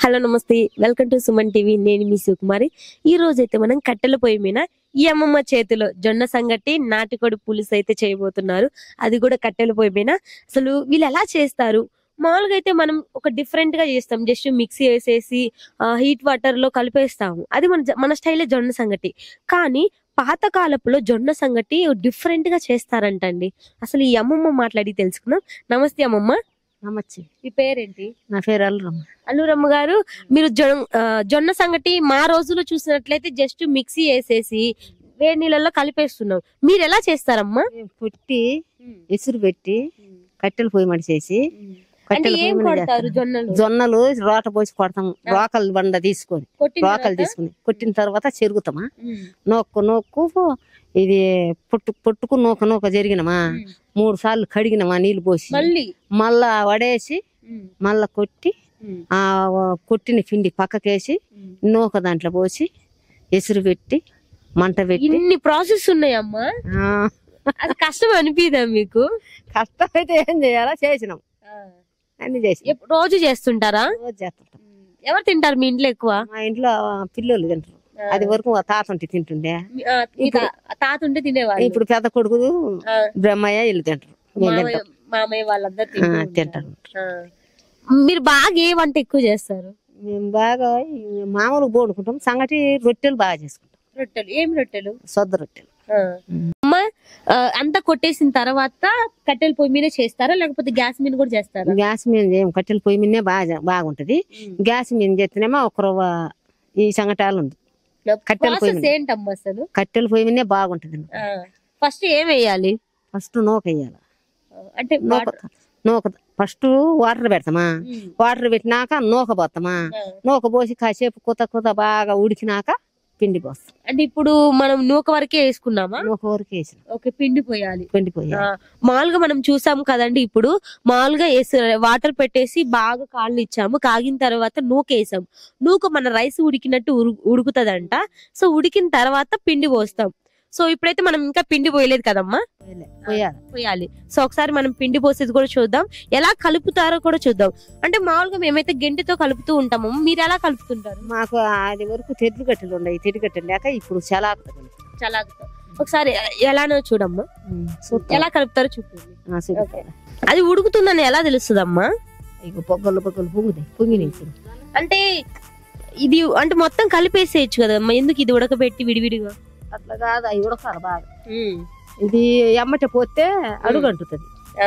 Hello నమస్తే, welcome to Suman TV. నేను మీ సుకుమారి. ఈ రోజైతే మనం కట్టెల పొయ్యి మీద ఈ అమ్మమ్మ చేతిలో జొన్న సంగటి నాటుకోడి పులుసు అయితే చేయబోతున్నారు. అది కూడా కట్టెల పొయ్యి మీద. అసలు వీళ్ళు ఎలా చేస్తారు? మామూలుగా అయితే మనం ఒక డిఫరెంట్ గా చేస్తాం, జస్ట్ మిక్సీ వేసేసి హీట్ వాటర్ లో కలిపేస్తాము. అది మన స్టైలే జొన్న సంగటి. కానీ పాతకాలపులో జొన్న సంగటి డిఫరెంట్ గా చేస్తారంటండి. అసలు ఈ అమ్మమ్మ మాట్లాడి తెలుసుకుందాం. నమస్తే అమ్మమ్మ. నమస్తే. మీ పేరేంటి? నా పేరు అల్లురమ్మ. అల్లురమ్మ గారు, మీరు జొన్న సంగటి మా రోజుల్లో చూసినట్లయితే జస్ట్ మిక్సీ వేసేసి వేడి నీళ్ళల్లో కలిపేస్తున్నాం. మీరు ఎలా చేస్తారమ్మా? పుట్టి ఎసురు పెట్టి కట్టెలు పొయ్యి మడిచేసి జొన్నలు రోట పోసి కొడతాం. రోకలు బండ తీసుకొని కొట్టిన తర్వాత చెరుగుతామా, నొక్కు ఇది పొట్టుకు నూక జరిగినమా, 3 సార్లు కడిగినమా నీళ్లు పోసి, మళ్ళా వడేసి మళ్ళా కొట్టి ఆ కొట్టిన పిండి పక్కకేసి నూక దాంట్లో పోసి ఎసురు పెట్టి మంట పెట్టి. ఇన్ని ప్రాసెస్ ఉన్నాయమ్మా. అది కష్టం అనిపిదా మీకు? కష్టం అయితే ఏం చేయాలా, చేసినాం అన్ని చేసి. రోజు చేస్తుంటారా? రోజు చేస్తుంటాం. ఎవరు తింటారు మీ ఇంట్లో ఎక్కువ? మా ఇంట్లో పిల్లలు తింటారు. అది వరకు తాత ఉంటే తింటుండే, తాత ఉంటే తినేవాళ్ళు. ఇప్పుడు పెద్ద కొడుకు బ్రహ్మయ్య ఇల్లు తింటారు, మామయ్య వాళ్ళందరూ తింటారు. మీరు బాగా ఏ వంట ఎక్కువ చేస్తారు? మేము బాగా మామూలు బోడుకుంటాం. సంగటి రొట్టెలు బాగా చేసుకుంటాం. రొట్టెలు ఏం రొట్టెలు? సొద్ద రొట్టెలు. అమ్మ, అంతా కొట్టేసిన తర్వాత కట్టెల పొయ్యి మీద చేస్తారా లేకపోతే గ్యాస్ మీద కూడా చేస్తారా? గ్యాస్ మీద కట్టెల పొయ్యి మీదనే బాగుంటది. గ్యాస్ మీద చేస్తేనేమో ఒక ఈ సంగటాలు ఉంది. కట్టెల పొయ్యి ఏంటమ్మా అసలు? కట్టెల పొయ్యి మీదనే బాగుంటది. ఫస్ట్ ఏం వేయాలి? ఫస్ట్ నూక వేయాలి. అంటే నూక ఫస్ట్ వాటర్ పెడతామా, వాటర్ పెట్టినాక నూక పోతామా, నూక పోసి కాసేపు కొత్త బాగా ఉడికినాక పిండి పోస్తాం. అంటే ఇప్పుడు మనం నూక వరకే వేసుకున్నామా? నూక వరకే వేసాం. ఓకే, పిండి పోయాలి. మామూలుగా మనం చూసాం కదండి, ఇప్పుడు మామూలుగా వాటర్ పెట్టేసి బాగా కాళ్ళు ఇచ్చాము, కాగిన తర్వాత నూక వేసాం. నూక మన రైస్ ఉడికినట్టు ఉడుకుతుందంట. సో ఉడికిన తర్వాత పిండి పోస్తాం. సో ఇప్పుడైతే మనం ఇంకా పిండి పోయలేదు కదమ్మా, పోయాలి. సో ఒకసారి మనం పిండి పోసేది కూడా చూద్దాం, ఎలా కలుపుతారో కూడా చూద్దాం. అంటే మామూలుగా మేమైతే గంటెతో కలుపుతూ ఉంటాము, మీరు ఎలా కలుపుతుంటారు? మాకు అది వరకు తెడ్లు కట్టెలు ఉన్నాయి, తెడ్డు కట్టెలు లేక ఇప్పుడు చలాకుతో. ఒకసారి ఎలానో చూడమ్మా, ఎలా కలుపుతారో చూడండి. అది ఉడుకుతుందని ఎలా తెలుస్తుందమ్మా? పొగ్గలు పొంగినాయి. అంటే ఇది అంటే మొత్తం కలిపేసేయచ్చు కదమ్మా, ఎందుకు ఇది ఉడకబెట్టి విడివిడిగా? అట్లా కాదు, అవి ఉడకాలి బాగా. ఇది ఎమ్మట పోతే అడుగంటుతుంది,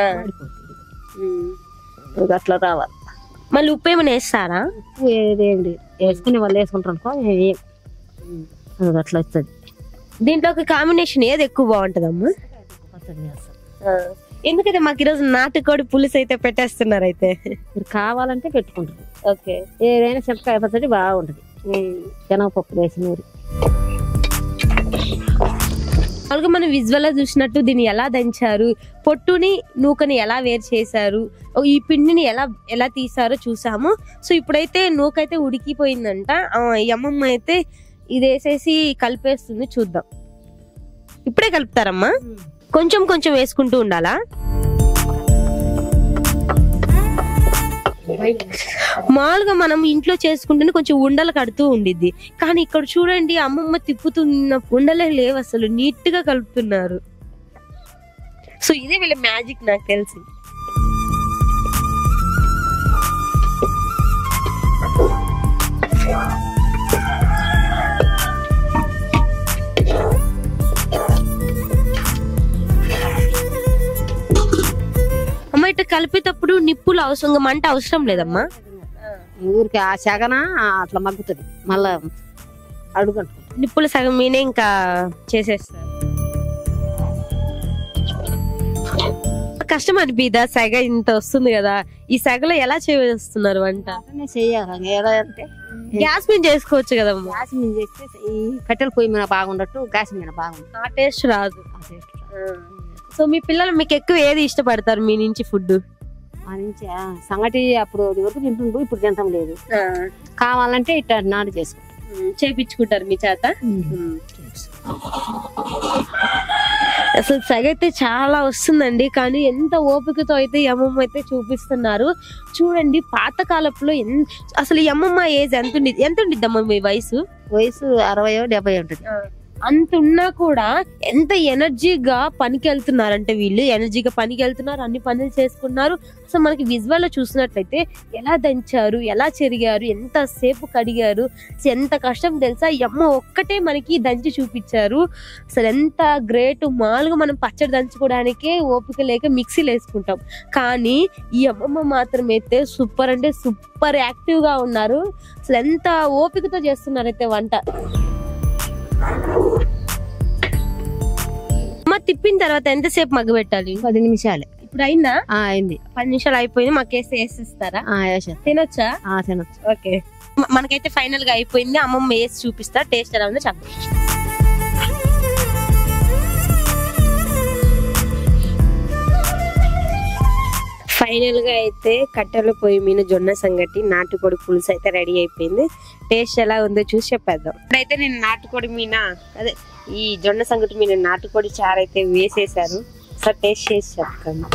అట్లా రావాలి. మళ్ళీ ఉప్పు ఏమైనా వేస్తారా? ఉప్పు ఏదేమి వేసుకునే వాళ్ళు వేసుకుంటారు, అట్లా వస్తుంది. దీంట్లో ఒక కాంబినేషన్ ఏది ఎక్కువ బాగుంటదమ్మా? ఎందుకైతే మాకు ఈరోజు నాటుకోడి పులుసు అయితే పెట్టేస్తున్నారు. అయితే మీరు కావాలంటే పెట్టుకుంటారు. ఓకే, ఏదైనా చెనక్కాయ పచ్చడి బాగుంటది, శనగపప్పు వేసి నూరి. అలాగే మనం విజువల్ చూసినట్టు దీన్ని ఎలా దంచారు, పొట్టుని నూకని ఎలా వేరు చేశారు, ఈ పిండిని ఎలా తీసారో చూసాము. సో ఇప్పుడైతే నూకైతే ఉడికిపోయిందంట. ఈ అమ్మమ్మ అయితే ఇది వేసేసి కలిపేస్తుంది, చూద్దాం. ఇప్పుడే కలుపుతారమ్మా? కొంచెం కొంచెం వేసుకుంటూ ఉండాలా? మామూలుగా మనం ఇంట్లో చేసుకుంటేనే కొంచెం ఉండలు కడుతూ ఉండిద్ది, కానీ ఇక్కడ చూడండి అమ్మమ్మ తిప్పుతున్న ఉండలే లేవు, అసలు నీట్ గా కలుపుతున్నారు. సో ఇదే వీళ్ళ మ్యాజిక్ నాకు తెలిసి. అమ్మ, ఇట్లా కలిపేటప్పుడు నిప్పులు అవసరం, మంట అవసరం లేదమ్మా? ఊరికి ఆ సగన అట్లా మగ్గుతుంది, మళ్ళా అడుగంటు నిప్పుల సగం మీనే ఇంకా చేసేస్తారు. కష్టం అనిపిదా? సెగ ఇంత వస్తుంది కదా, ఈ సెగలో ఎలా చేస్తున్నారు వంట? చెయ్యాలి. ఎలా అంటే గ్యాస్ మీద చేసుకోవచ్చు కదమ్మా. గ్యాస్ మీద చేస్తే ఈ కట్టెల పొయ్యి మీద బాగుండట్టు గ్యాస్ మీద బాగుంటుంది, ఆ టేస్ట్ రాదు. సో మీ పిల్లలు మీకు ఎక్కువ ఏది ఇష్టపడతారు మీ నుంచి ఫుడ్? మా నుంచి సంగటి అప్పుడు వరకు తింటుండ్రు, ఇప్పుడు తింటాం లేదు. కావాలంటే ఇట్లా నాటు చేసుకుంటాం, చేపించుకుంటారు మీ చేత. అసలు సెగ అయితే చాలా వస్తుందండి, కానీ ఎంత ఓపికతో అయితే ఈ అమ్మమ్మ అయితే చూపిస్తున్నారు చూడండి. పాత కాలపులో అసలు ఈ అమ్మమ్మ ఏజ్ ఎంత ఉండిద్దమ్మా మీ వయసు? 60-70 ఉంటుంది. అంత ఉన్నా కూడా ఎంత ఎనర్జీగా పనికి వెళ్తున్నారంటే వీళ్ళు, ఎనర్జీగా పనికి వెళ్తున్నారు, అన్ని పనులు చేసుకున్నారు. అసలు మనకి విజువల్ లో చూసినట్లయితే ఎలా దంచారు, ఎలా చెరిగారు, ఎంత సేపు కడిగారు, ఎంత కష్టం తెలుసా. ఈ అమ్మ ఒక్కటే మనకి దంచి చూపించారు. అసలు ఎంత గ్రేట్. మామూలుగా మనం పచ్చడి దంచుకోవడానికే ఓపిక లేక మిక్సీలు వేసుకుంటాం, కానీ ఈ అమ్మమ్మ మాత్రం అయితే సూపర్ అంటే సూపర్ యాక్టివ్ గా ఉన్నారు. అసలు ఎంత ఓపికతో చేస్తున్నారైతే వంట. అమ్మ తిప్పిన తర్వాత ఎంతసేపు మగ్గ పెట్టాలి? 10 నిమిషాలే. ఇప్పుడు అయిందా? అయింది. 10 నిమిషాలు అయిపోయింది. మాకేసి వేసిస్తారా? తినొచ్చా? తినొచ్చు. ఓకే, మనకైతే ఫైనల్ గా అయిపోయింది. అమ్మమ్మ వేసి చూపిస్తా, టేస్ట్ ఎలా ఉందో చెప్పండి. ఫైనల్ గా అయితే కట్టెల పొయ్యి మీద జొన్న సంగటి నాటుకోడి పులుసు అయితే రెడీ అయిపోయింది. టేస్ట్ ఎలా ఉందో చూసి చెప్పేద్దాం. ఇప్పుడైతే నేను నాటుకోడి మీద అదే ఈ జొన్న సంగటి మీద నాటుకోడి చారు అయితే వేసేసారు. సార్ టేస్ట్ చేసి చెప్తాను.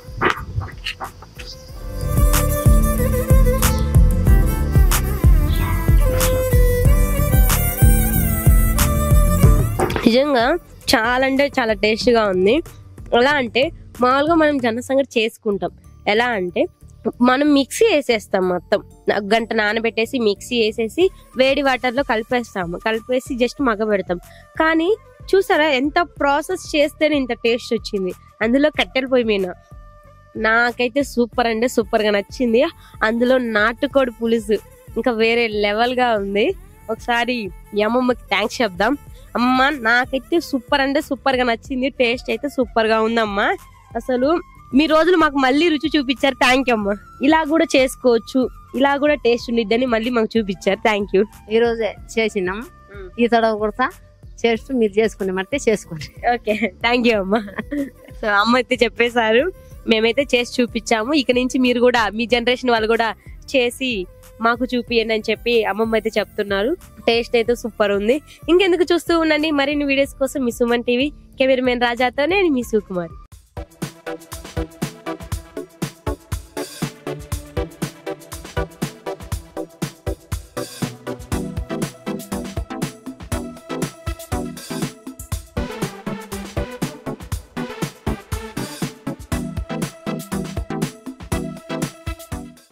నిజంగా చాలా అంటే చాలా టేస్ట్ గా ఉంది. ఎలా అంటే మామూలుగా మనం జొన్న సంగటి చేసుకుంటాం, ఎలా అంటే మనం మిక్సీ వేసేస్తాం, మొత్తం గంట నానబెట్టేసి మిక్సీ వేసేసి వేడి వాటర్ లో కలిపేసి జస్ట్ మగ్గబెడతాం. కానీ చూసారా ఎంత ప్రాసెస్ చేస్తేనే ఇంత టేస్ట్ వచ్చింది. అందులో కట్టెల పొయ్యి మీద నాకైతే సూపర్ అంటే సూపర్ గా నచ్చింది. అందులో నాటుకోడి పులుసు ఇంకా వేరే లెవెల్ గా ఉంది. ఒకసారి ఈ అమ్మమ్మకి థ్యాంక్స్ చెప్దాం. అమ్మ నాకైతే సూపర్ అంటే సూపర్ గా నచ్చింది. టేస్ట్ అయితే సూపర్ గా ఉందమ్మా. అసలు మీ రోజులు మాకు మళ్ళీ రుచి చూపించారు. థ్యాంక్ యూ అమ్మా. ఇలా కూడా చేసుకోవచ్చు, ఇలా కూడా టేస్ట్ ఉండిద్దని మళ్ళీ మాకు చూపించారు. Thank you. ఈ రోజే చేసినాం. ఈ తడవ కూడా చేస్తూ మీరు చేసుకునే మట్టే చేసుకోండి. ఓకే, థ్యాంక్ యూ అమ్మా. సో అమ్మ అయితే చెప్పేశారు, మేమైతే చేసి చూపించాము. ఇక నుంచి మీరు కూడా మీ జనరేషన్ వాళ్ళు కూడా చేసి మాకు చూపియండి అని చెప్పి అమ్మమ్మ అయితే చెప్తున్నారు. టేస్ట్ అయితే సూపర్ ఉంది. ఇంకెందుకు చూస్తూ ఉండండి మరిన్ని వీడియోస్ కోసం మీ సుమన్ టీవీ. కెమెరామెన్ రాజాతో నేను మీ సుకుమారి.